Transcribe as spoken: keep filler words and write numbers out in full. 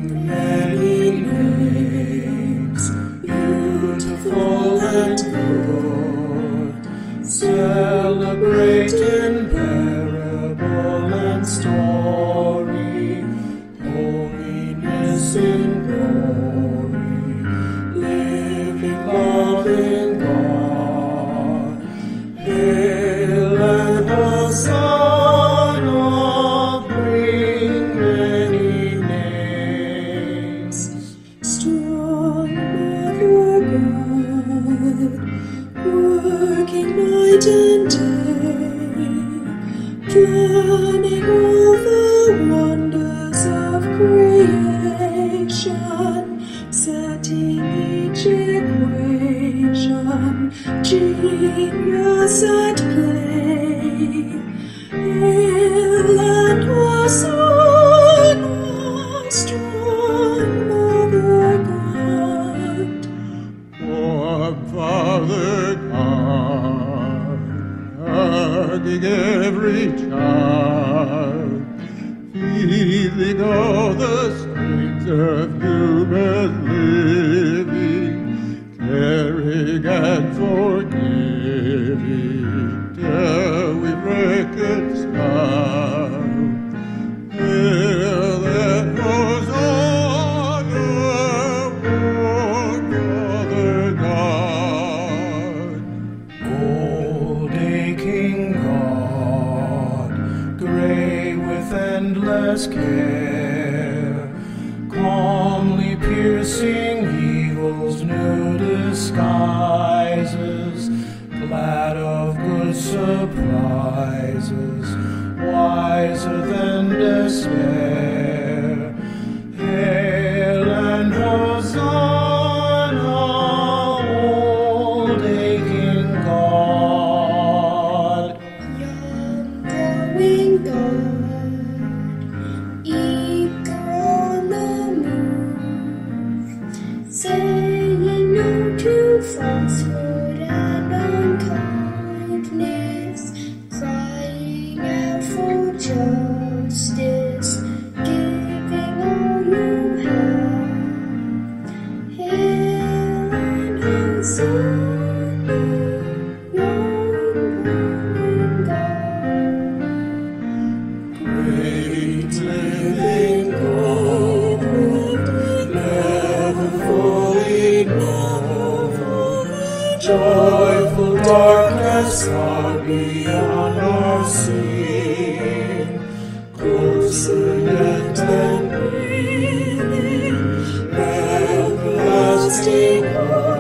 many names, beautiful and good, celebrate in parable and story, holiness in glory, living love in God. Hail and Hosanna, bring many names. Strong Mother God, working night and day, planning all the wonders of creation, setting each equation, genius at play. Hail and Hosanna, strong Mother God. Oh, Father God, hugging every child, feeling all the strings of human living, caring and forgiving till we reconcile. Hail and Hosanna, Lord Father God. Old aching God, gray with endless care, calmly piercing evil's new disguises, glad of good surprises, wiser than despair. Hail and Hosanna, old aching God. Young glowing God, eager on the move, saying no to falsehood and unkindness, crying out for justice, giving all you have. Hail and Hosanna, young glowing God. Great living God, never fully known, joyful darkness far beyond our seeing, closer yet than breathing, everlasting.